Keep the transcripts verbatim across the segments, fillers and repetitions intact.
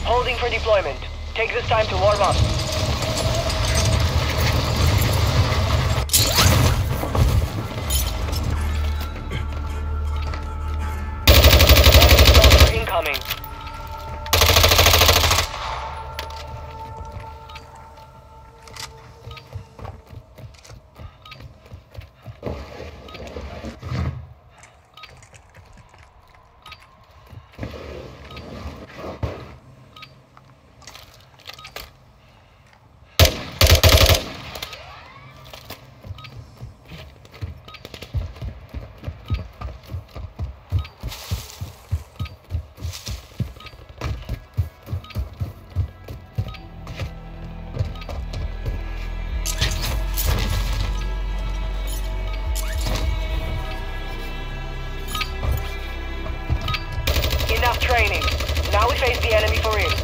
Holding for deployment. Take this time to warm up. Enemy soldier incoming. Enough training. Now we face the enemy for real.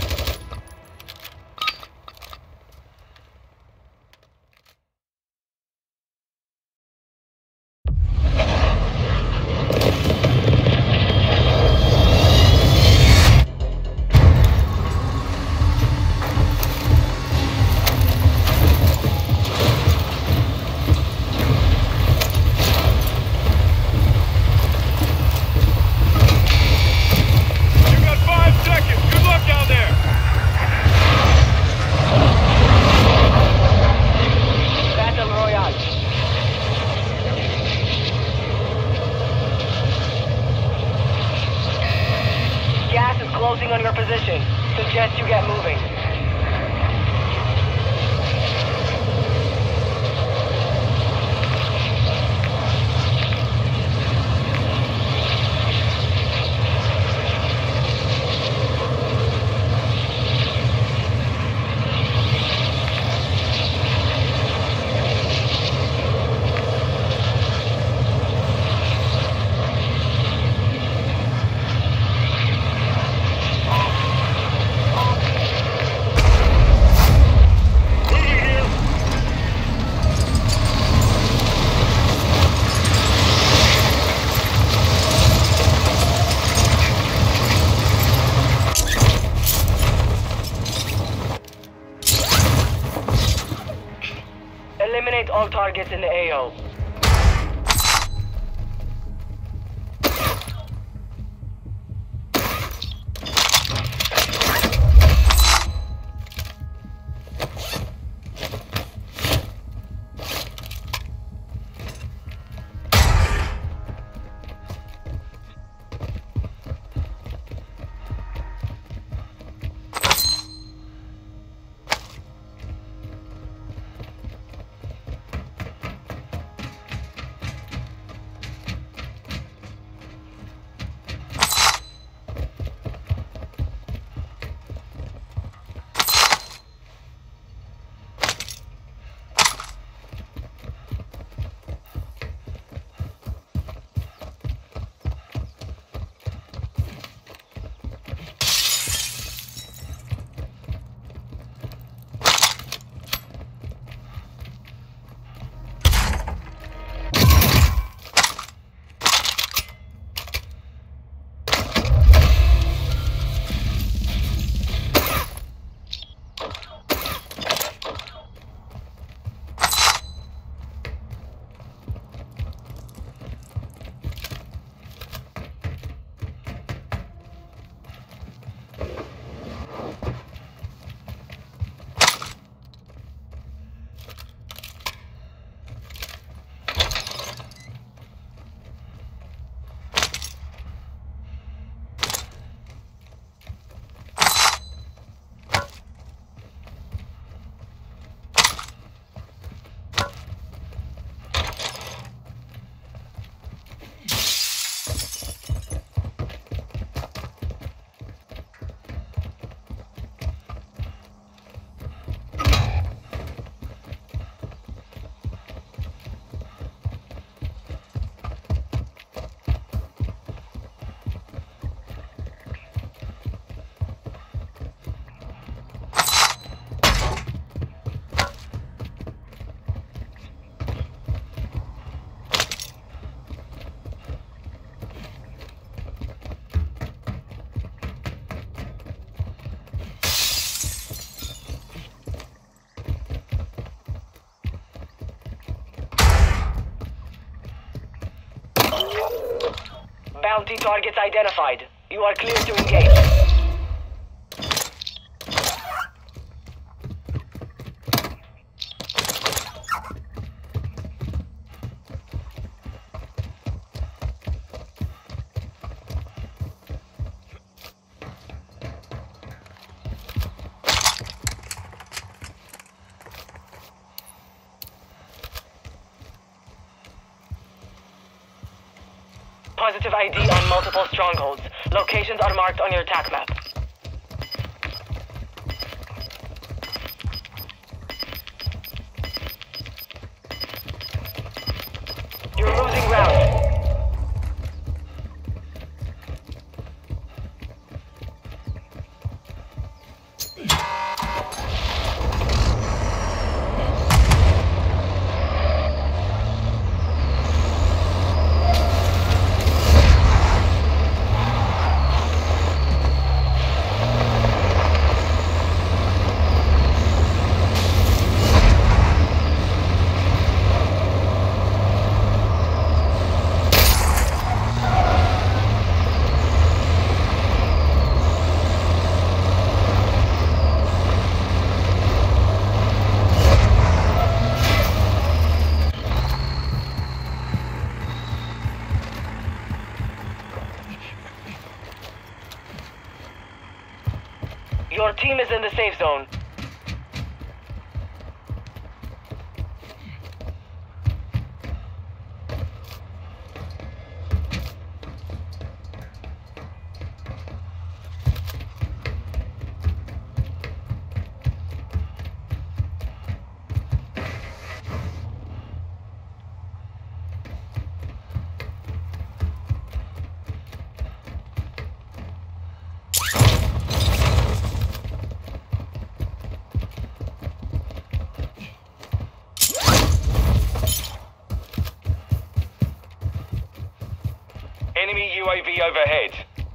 Gas is closing on your position. Suggest you get moving. Eliminate all targets in the A O. Bounty targets identified. You are clear to engage. Positive I D on multiple strongholds. Locations are marked on your attack map. You're losing ground. Your team is in the safe zone. Enemy U A V overhead.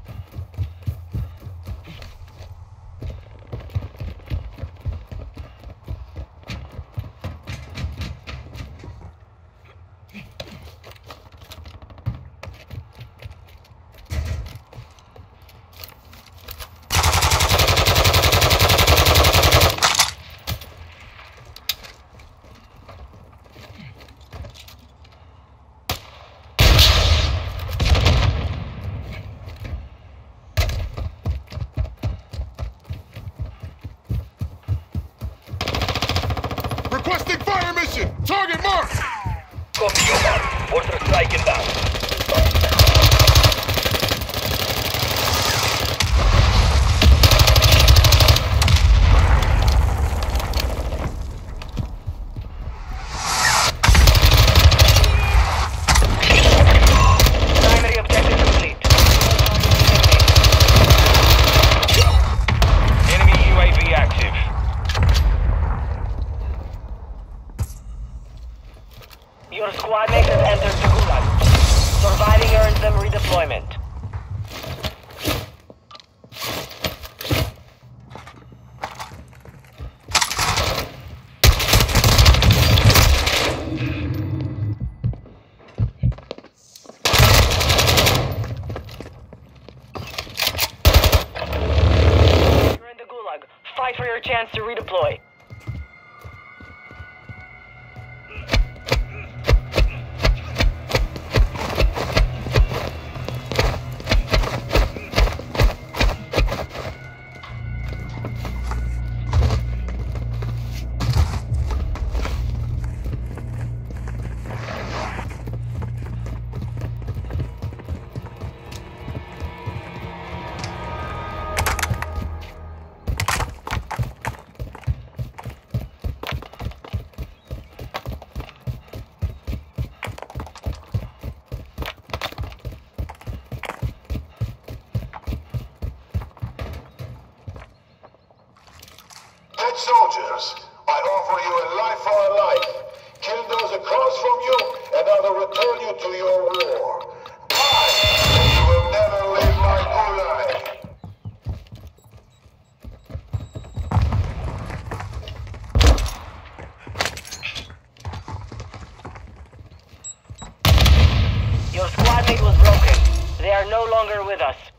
Requesting fire mission! Target marked! Copy your mark. Mortar strike inbound. Primary objective complete. Enemy U A V active. Your squad mate has entered the Gulag. Surviving earns them redeployment. You're in the Gulag. Fight for your chance to redeploy. Dead soldiers, I offer you a life for a life. Kill those across from you, and I will return you to your war. Die, and you will never leave my gulag. Your squad mate was broken. They are no longer with us.